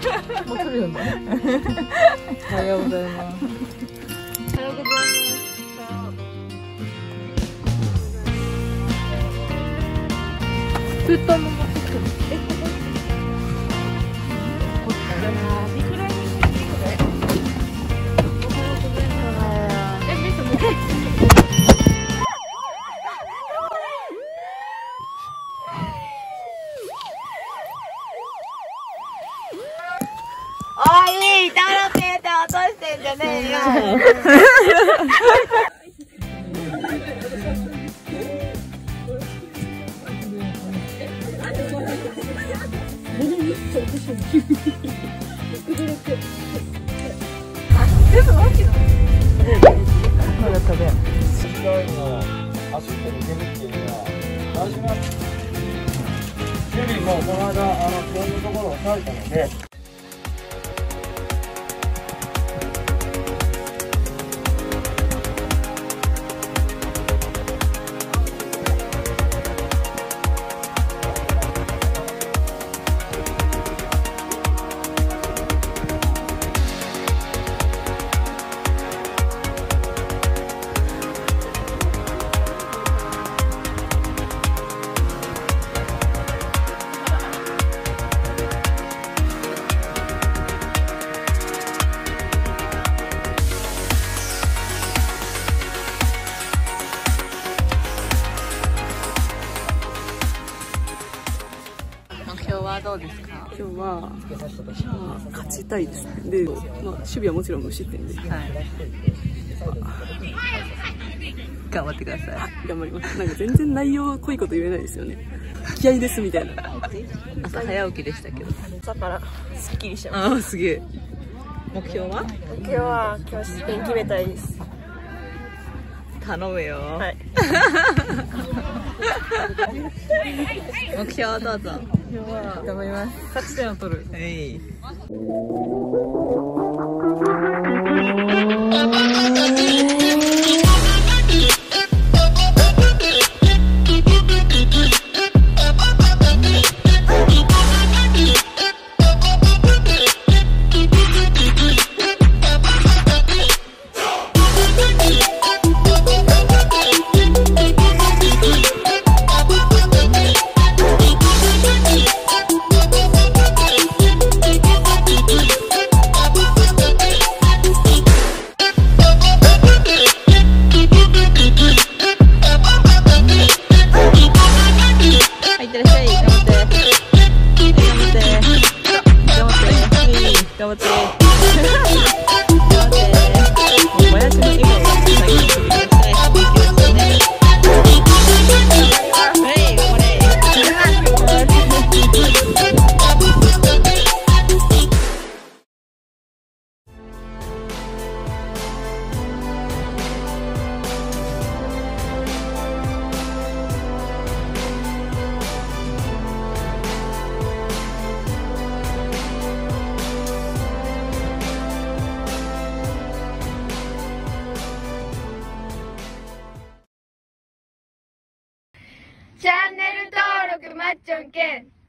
もう撮るよね。おはようございます。おはようございます。スーパーママチック。こっちだな。リクライニングしてくれ。おはようございます。ミスも。 おい、タロペーター落としてんじゃねえよ。 まだ食べん。 白いの走って抜けるっていうのは大事な。ユリもこの間こういうところを押さえたので。 どうですか？ 今日は、勝ちたいです。で、守備はもちろん無失点で。 はい。頑張ってください。 頑張ります。なんか全然内容濃いこと言えないですよね。気合ですみたいな。 朝早起きでしたけど。 朝からすっきりしてます。 ああ、すげえ。目標は？ 目標は今日失点決めたいです。 頼むよ。 はい。 目標をどうぞ。 今日は頑張ります。勝ち点を取る。 はい。頑張って。もやしの笑顔が最近すぎて素敵ですね。はい、頑張れ。 チャンネル登録マッチョンけん